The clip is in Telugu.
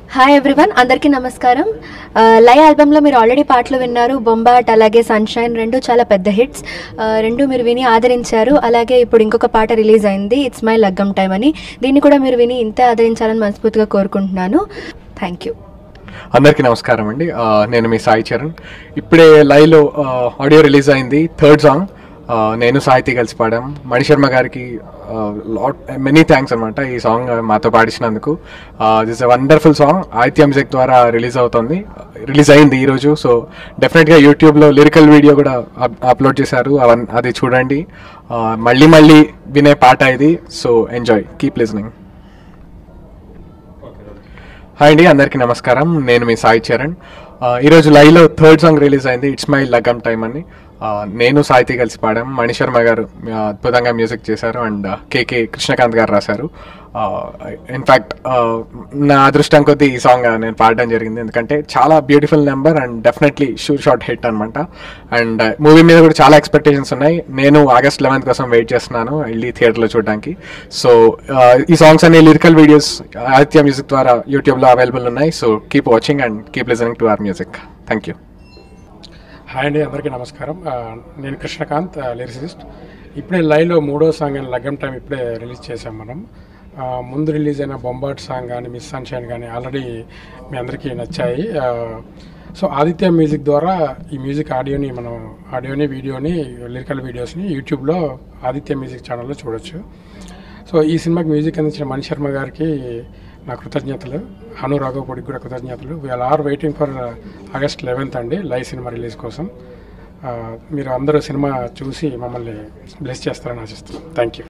హాయ్ ఎవ్రీవన్, అందరికీ నమస్కారం. లై ఆల్బమ్లో మీరు ఆల్రెడీ పాటలు విన్నారు. బొంబాట్ అలాగే సన్షైన్ రెండు చాలా పెద్ద హిట్స్. రెండు మీరు విని ఆదరించారు. అలాగే ఇప్పుడు ఇంకొక పాట రిలీజ్ అయింది, ఇట్స్ మై లగ్గం టైమ్ అని. దీన్ని కూడా మీరు విని ఇంతే ఆదరించాలని మనస్ఫూర్తిగా కోరుకుంటున్నాను. Thank you. అందరికీ నమస్కారం అండి. నేను మీ సాయి చరణ్. ఇప్పుడే లైవ్లో ఆడియో రిలీజ్ అయింది, థర్డ్ సాంగ్. నేను సాహితీ కలిసి పాడాం. మణిశర్మ గారికి మెనీ థ్యాంక్స్ అనమాట ఈ సాంగ్ మాతో పాడించినందుకు. This a wonderful song. Aditya music ద్వారా రిలీజ్ అయింది ఈరోజు. సో డెఫినెట్గా యూట్యూబ్లో లిరికల్ వీడియో కూడా అప్లోడ్ చేశారు, అది చూడండి. మళ్ళీ వినే పాట ఇది. So enjoy, keep listening. Hi అండి, అందరికీ నమస్కారం. నేను మీ సాయి చరణ్. ఈరోజు లైవ్లో థర్డ్ సాంగ్ రిలీజ్ అయింది, ఇట్స్ మై లగ్గం టైమ్ అని. నేను సాహితీ కలిసి పాడాం. మణిశర్మ గారు అద్భుతంగా మ్యూజిక్ చేశారు అండ్ కేకే కృష్ణకాంత్ గారు రాశారు. ఇన్ఫ్యాక్ట్ నా అదృష్టం కొద్దీ ఈ సాంగ్ నేను పాడడం జరిగింది, ఎందుకంటే చాలా beautiful number and definitely sure shot hit అనమాట. అండ్ మూవీ మీద కూడా చాలా ఎక్స్పెక్టేషన్స్ ఉన్నాయి. నేను ఆగస్ట్ 11 కోసం వెయిట్ చేస్తున్నాను వెళ్ళి థియేటర్లో చూడడానికి. సో ఈ సాంగ్స్ అనే లిరికల్ వీడియోస్ ఆదిత్య మ్యూజిక్ ద్వారా యూట్యూబ్లో అవైలబుల్ ఉన్నాయి. So keep watching and keep listening to our music. Thank you. Hi అండి, అందరికీ నమస్కారం. నేను కృష్ణకాంత్, లిరిసిస్ట్. ఇప్పుడే లైవ్లో మూడో సాంగ్ అయిన లగ్గం టైం ఇప్పుడే రిలీజ్ చేసాం మనం. ముందు రిలీజ్ అయిన బొంబాట్ సాంగ్ కానీ మిస్ సన్షైన్ కానీ ఆల్రెడీ మీ అందరికీ నచ్చాయి. సో ఆదిత్య మ్యూజిక్ ద్వారా ఈ మ్యూజిక్ ఆడియోని వీడియోని లిరికల్ వీడియోస్ని యూట్యూబ్లో ఆదిత్య మ్యూజిక్ ఛానల్లో చూడొచ్చు. సో ఈ సినిమాకి మ్యూజిక్ అందించిన మణిశర్మ గారికి నా కృతజ్ఞతలు, హను రాఘవపూడికి కూడా కృతజ్ఞతలు. We're are waiting for August 11 అండి లైవ్ సినిమా రిలీజ్ కోసం. మీరు అందరూ సినిమా చూసి మమ్మల్ని బ్లెస్ చేస్తారని ఆశిస్తున్నాం. Thank you.